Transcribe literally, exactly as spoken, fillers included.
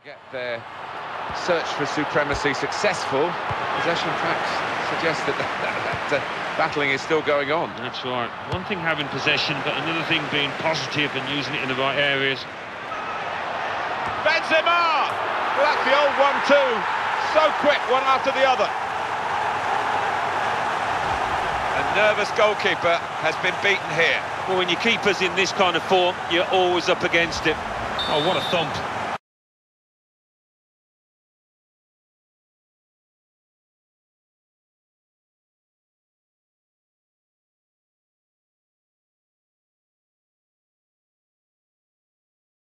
Get their search for supremacy successful. Possession facts suggest that, that, that uh, battling is still going on. That's right. One thing having possession, but another thing being positive and using it in the right areas. Benzema! Well, that's the old one too. So quick, one after the other. A nervous goalkeeper has been beaten here. Well, when your keeper's in this kind of form, you're always up against it. Oh, what a thump.